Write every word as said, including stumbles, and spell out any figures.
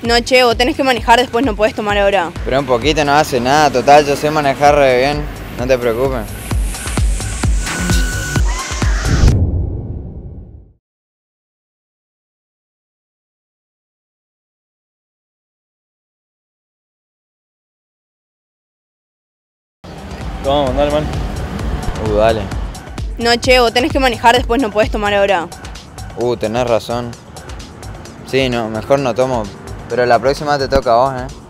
No, che, vos tenés que manejar, después no podés tomar ahora. Pero un poquito no hace nada, total, yo sé manejar re bien, no te preocupes. Vamos, dale, man. Uh, dale. No, che, vos tenés que manejar, después no podés tomar ahora. Uh, tenés razón. Sí, no, mejor no tomo, pero la próxima te toca a vos, eh.